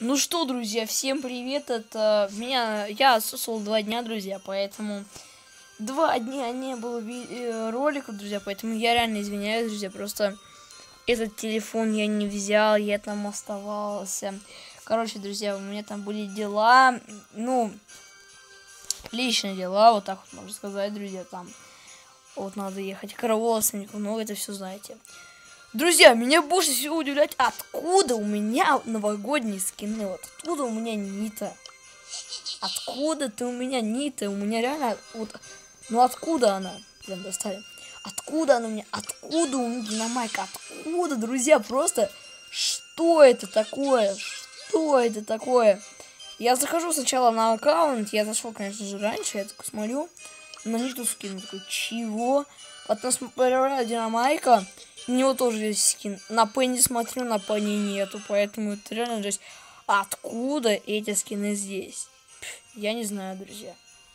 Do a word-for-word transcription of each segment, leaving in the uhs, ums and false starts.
Ну что, друзья, всем привет, это меня, я отсутствовал два дня, друзья, поэтому два дня не было ви роликов, друзья, поэтому я реально извиняюсь, друзья, просто этот телефон я не взял, я там оставался. Короче, друзья, у меня там были дела, ну, личные дела, вот так вот можно сказать, друзья, там, вот надо ехать к родственнику, ну, это все знаете. Друзья, меня больше всего удивляет, откуда у меня новогодние скины. Вот откуда у меня Нита? Откуда ты у меня Нита? У меня реально... Вот, ну откуда она? Прям достали. Откуда она у меня? Откуда у меня Динамайка? Откуда, друзья? Просто что это такое? Что это такое? Я захожу сначала на аккаунт. Я зашел, конечно же, раньше. Я такой смотрю. На Ниту скину. Такой, чего? Потом смотрю Динамайка. У него тоже есть скин. На Пенни смотрю, на Пенни нету. Поэтому это реально жесть. Откуда эти скины здесь? Я не знаю, друзья.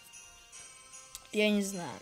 Я не знаю.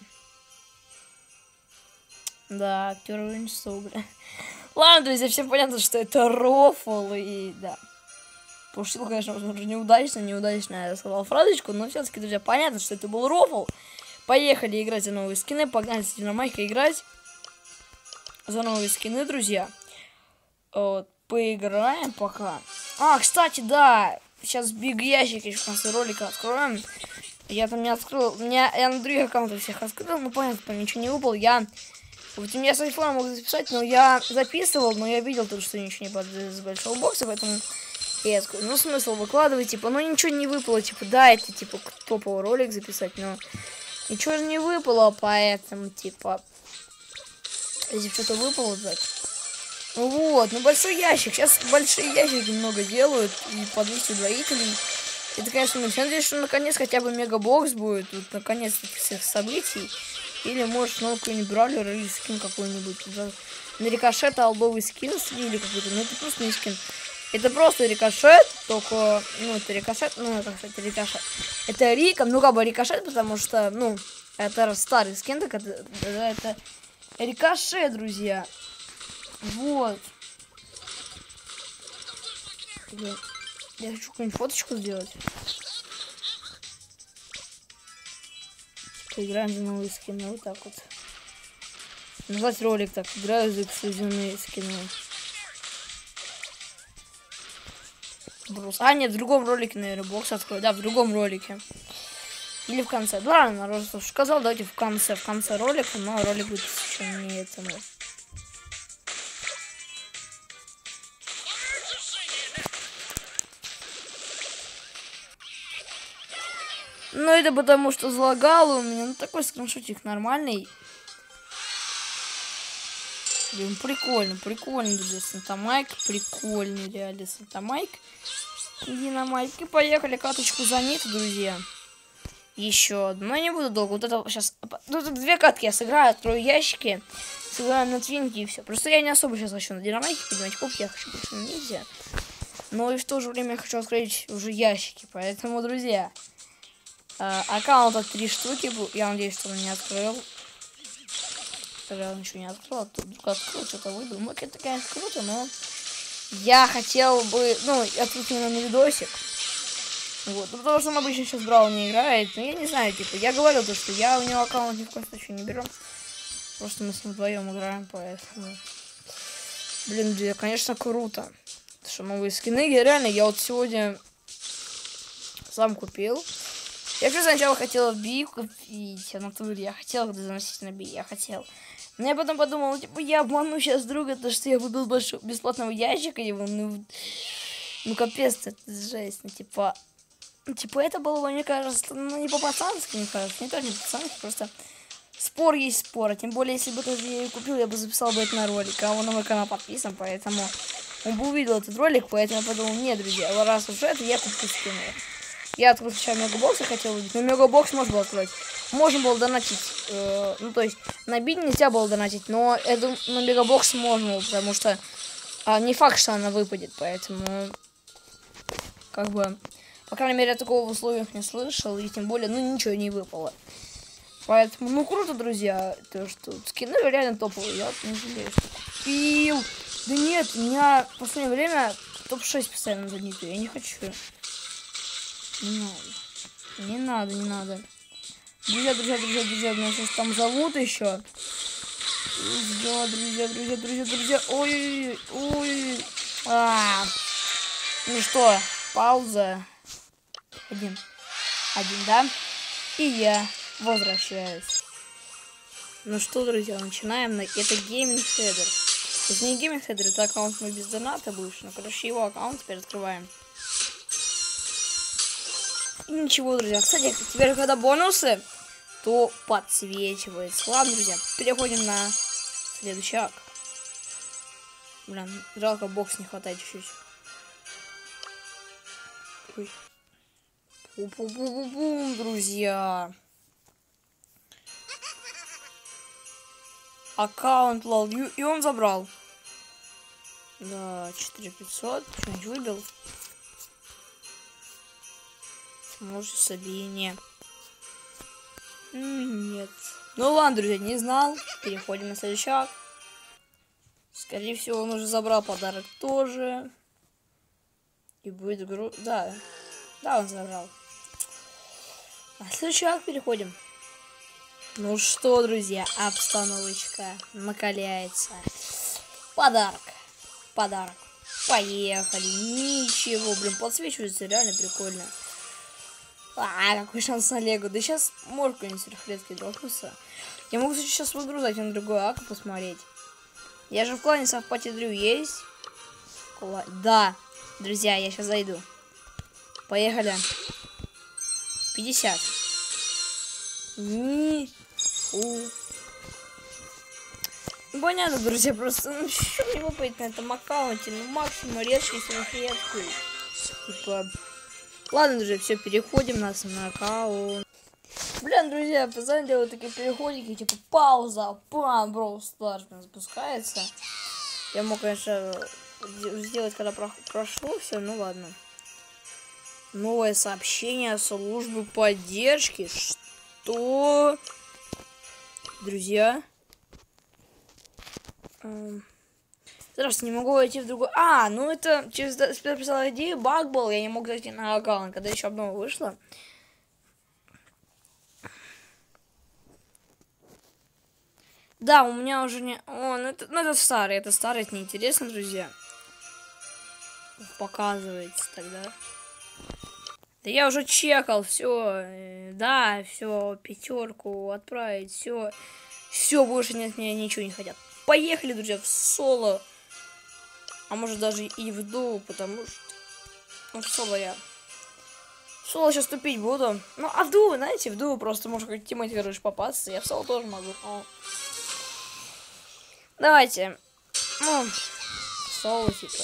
Да, актер Винчестер, бля. Ладно, друзья, всем понятно, что это рофл. И да. Пошутил, конечно, возможно, неудачно. Неудачно я сказал фразочку. Но все-таки, друзья, понятно, что это был рофл. Поехали играть за новые скины. Погнали с Динамайкой играть. За новые скины, друзья. Вот, поиграем пока. А, кстати, да. Сейчас биг ящик еще в конце ролика откроем. Я там не открыл. У меня я на других аккаунтах всех открыл. Ну, понятно, там ничего не выпало. Я... Вот у меня с айфона могу записать, но я записывал, но я видел только, что ничего не падает с большого бокса, поэтому я открыл. Ну, смысл выкладывать, типа, ну, ничего не выпало. Типа, да, это, типа, топовый ролик записать, но ничего же не выпало, поэтому, типа... Если что-то выпало, так. Ну вот, ну большой ящик. Сейчас большие ящики много делают. И по двести удвоителей. Это, конечно, я надеюсь, что наконец хотя бы мегабокс будет. Вот наконец всех событий. Или, может, ну, какой-нибудь бравлер или скин какой-нибудь. На рикошет алдовый скин слили какой-то. Ну, это просто не скин. Это просто рикошет, только, ну, это рикошет, ну, как сказать, рикошет. Это Рика, ну, как бы рикошет, потому что, ну, это старый скин, так это, это рикошет, друзья. Вот. Я хочу какую-нибудь фоточку сделать. Играем за новые скины, вот так вот. Назвать ролик так. Играю за эксклюзивные скины. Брус. А, нет, в другом ролике, наверное, бокс открою. Да, в другом ролике. Или в конце. Да, ладно, народ сказал, давайте в конце, в конце ролика, но ролик будет еще не этому. Ну, это потому, что залагало у меня. Ну, такой скриншотик нормальный. Блин, прикольно, прикольно, друзья. Санта-Майк, прикольный, реально, Санта-Майк. Динамайк. И поехали каточку за Ниту, друзья. Еще одну. Но не буду долго. Вот это сейчас... Ну, тут две катки я сыграю, открою ящики. Сыграем на твинки и все. Просто я не особо сейчас хочу на Динамайке поднимать кубки. Я хочу больше на Ните. Но и в то же время я хочу открыть уже ящики. Поэтому, друзья... Аккаунта три штуки был. Я надеюсь, что он не открыл. Тогда он ничего не открыл. А тут вдруг открыл, что-то выдал. Ну, это, конечно, круто, но... Я хотел бы... Ну, открыть именно на видосик. Вот, ну, потому что он обычно сейчас Брау не играет. Но я не знаю, типа, я говорил то, что я у него аккаунт ни в коем случае не беру. Просто мы с ним вдвоем играем, поэтому... Блин, друзья, конечно, круто. Что новые скины. Я реально, я вот сегодня сам купил. Я вообще сначала хотела Би купить, а на туре я хотела заносить на Би, я хотел. Но я потом подумала, типа, я обману сейчас друга, то что я выбил большого бесплатного ящика его, ну, ну капец, это жесть, ну типа, ну, типа это было, мне кажется, ну не по-пацански, мне кажется, не только не по-пацански, просто спор есть спор, а тем более, если бы даже я ее купил, я бы записал бы это на ролик, а он на мой канал подписан, поэтому он бы увидел этот ролик, поэтому я подумал, нет, друзья, раз уже это, я куплю скину. Я открыл сначала мегабоксы хотел увидеть, но мегабокс можно было открыть. Можно было донатить, э, ну то есть на бит нельзя было донатить, но это на мегабокс можно было, потому что а, не факт, что она выпадет, поэтому как бы, по крайней мере, я такого в условиях не слышал, и тем более, ну ничего не выпало. Поэтому, ну круто, друзья, то что скины реально топовые, я вот не жалею, что купил. Да нет, у меня в последнее время топ шесть постоянно забито. Я не хочу. Не надо. Не надо, не надо. Друзья, друзья, друзья, друзья, меня сейчас там зовут еще. Друзья, друзья, друзья, друзья, друзья. Ой, ой, а. Ну что, пауза. Один. Один, да? И я возвращаюсь. Ну что, друзья, начинаем. Это Gaming Header. Это не Gaming Header, это аккаунт мой без доната бывший. Но, короче, его аккаунт теперь открываем. И ничего, друзья. Кстати, теперь, когда бонусы, то подсвечивается. Ладно, друзья, переходим на следующий акт. Блин, жалко, бокс не хватает чуть-чуть. Ой. Пу-пу-пу-пу-пум, друзья. Аккаунт лол. И он забрал. Да, четыре тысячи пятьсот. Что-нибудь выбил? Может, собение. Нет. Ну ладно, друзья, не знал. Переходим на следующий акт. Скорее всего, он уже забрал подарок тоже. И будет гру... Да. Да, он забрал. На следующий акт переходим. Ну что, друзья, обстановочка накаляется. Подарок. Подарок. Поехали. Ничего, блин, подсвечивается реально прикольно. А, какой шанс на Лего. Да сейчас может какой-нибудь сверхредкий дропнуться. Я могу, кстати, сейчас в игру зайти на другой акт посмотреть. Я же в клане совпатидрю есть. Кла... Да, друзья, я сейчас зайду. Поехали. пятьдесят. Ни... У. Ну, понятно, друзья, просто, ну, что мне выпадет на этом аккаунте? Ну, максимум редкий, сверхредкий. Типа... Ладно, друзья, все, переходим на основной аккаунт. Блин, друзья, постоянно делают такие переходики, типа пауза, пам, Brawl Stars запускается. Я мог, конечно, сделать, когда про прошло все, ну ладно. Новое сообщение службы поддержки. Что? Друзья? Здравствуйте, не могу войти в другой... А, ну это через спецписал идею, баг был, я не мог зайти на аккаунт, когда еще обнова вышла. Да, у меня уже не... О, ну это, ну это старый, это старый, это неинтересно, друзья. Показывается тогда. Да я уже чекал, все, да, все, пятерку отправить, все. Все, больше нет, меня ничего не хотят. Поехали, друзья, в соло. А может даже и в дуо, потому что... Ну, в соло я... В соло сейчас тупить буду. Ну, а в дуо, знаете, в дуо просто может какой-то тиммейт, короче, попасться. Я в соло тоже могу. Но... Давайте. Ну, соло, типа.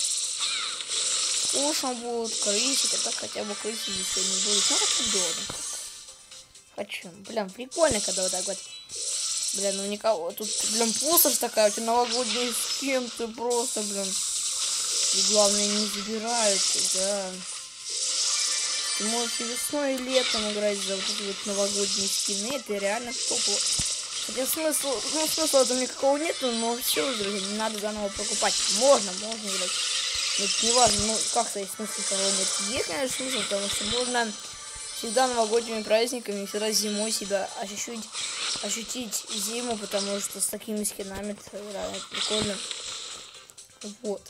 Скучно будут, крысить, а так хотя бы крысить еще не будет. Ну, как удобно. Хочу. Блин, прикольно, когда вот так вот... Блин, ну никого. Тут, блин, пустошь такая, у тебя новогодний скин, ты просто, блин. И главное, не забирают, да. Ты можешь и весной, и летом играть за вот эти вот новогодние скины. Это реально топово. Хотя смысла, ну, смысла там никакого нету, но все, друзья, не надо заново покупать. Можно, можно играть. Но это не важно, ну, как-то есть смысл, того нет. Есть, конечно, смысл, потому что можно... Всегда новогодними праздниками, всегда зимой себя ощутить, ощутить зиму, потому что с такими скинами это реально прикольно. Вот.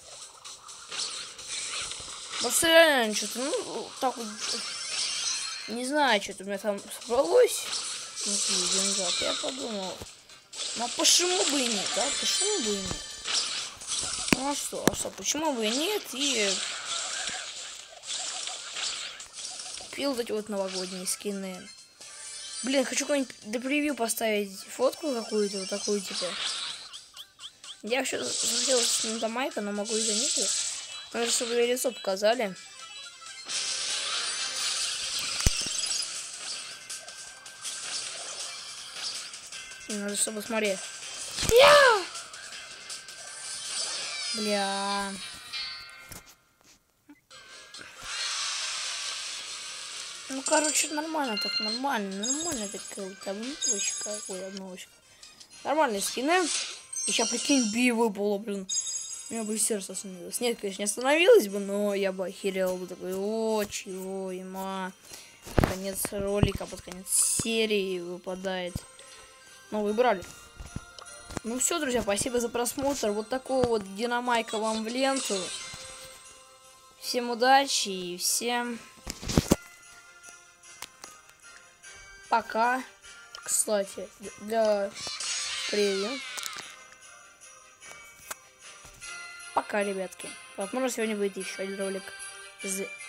Просто реально что-то, ну, так вот, не знаю, что-то у меня там собралось. Деньжат. Я подумал, ну, а почему бы и нет, да, почему бы и нет? Ну, а что, а что, почему бы и нет, и... Купил вот эти вот новогодние скины. Блин, хочу какой-нибудь до превью поставить фотку какую-то, вот такую, типа. Я вообще хотел с Майка, но могу и заметить. Надо, чтобы лицо показали. Надо, чтобы смотреть. Бля. Ну, короче, нормально так, нормально, нормально такая вот обновочка. Ой, обновочка. Нормальные скины. И сейчас, прикинь, би выпало, блин. У меня бы сердце остановилось. Нет, конечно, не остановилось бы, но я бы охерел бы такой, о, чего, ема. Конец ролика, под конец серии выпадает. Ну, выбрали. Ну все, друзья, спасибо за просмотр. Вот такого вот динамайка вам в ленту. Всем удачи и всем пока. Кстати, для привет. Пока, ребятки. Возможно, сегодня выйдет еще один ролик.